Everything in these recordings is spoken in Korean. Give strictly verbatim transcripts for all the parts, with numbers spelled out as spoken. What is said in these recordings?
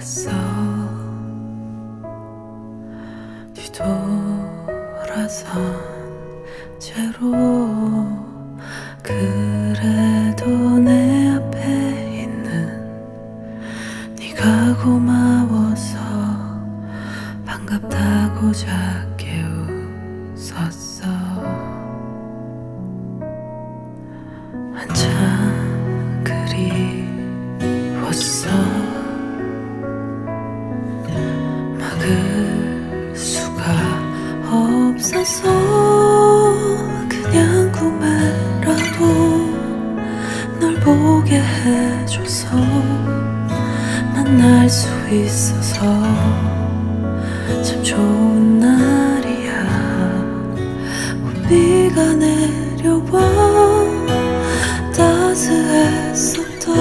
있어. 뒤돌아선 채로 그래도 내 앞에 있는 네가 고마워서 반갑다고 작게 웃었어. 한참 그리웠어. 막을 수가 없어서 그냥 꿈에라도 널 보게 해줘서 만날 수 있어서 참 좋은 날이야. 비가 내려와 따스했었던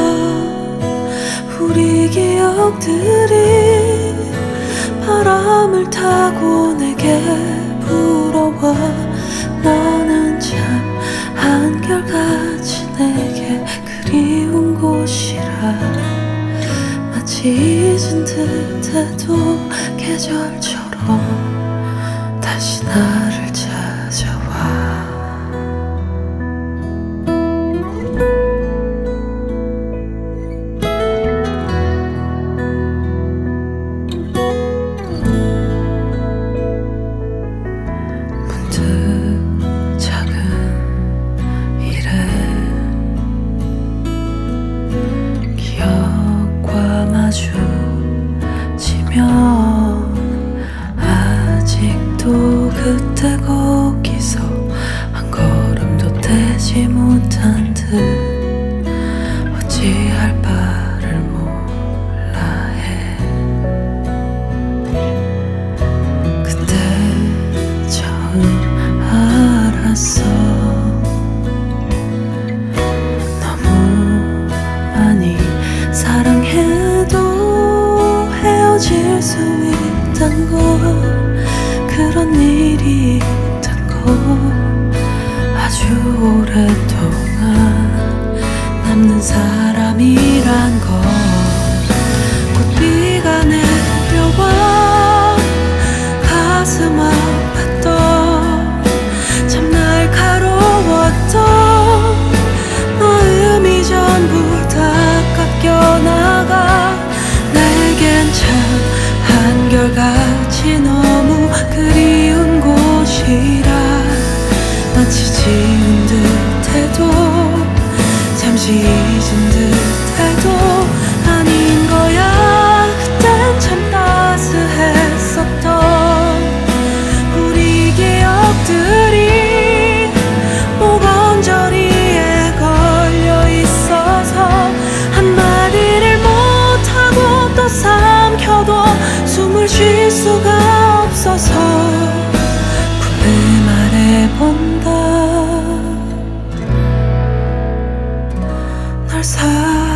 우리 기억들이 바람을 타고 내게 불어와. 너는 참 한결같이 내게 그리운 곳이라. 마치 잊은 듯해도 계절처럼 다시 나를 찾아와. 아직도 그때 거기서 한 걸음도 떼지 못한 듯 어찌할 바를 몰라 해. 그때 처음 알았어. 너무 많이 사랑해도 헤어질 수 있단 걸, 그런 일이 있단 걸, 아주 오랫동안 남는 사람이란 걸. 꽃비가 내려와 가슴 아팠던 참 날카로웠던 마음이 전부 다 깎여나가. 내겐 참 한결같이 너무 그리운 곳이라. 마치 지운 듯해도 잠시 잊은 듯해도 아닌 거야. 그땐 참 따스했었던 우리 기억들이 모건저리에 걸려 있어서 한마디를 못하고 또 삼켜도 숨을 쉴 수가 없어서 꿈을 말해본다. 널 사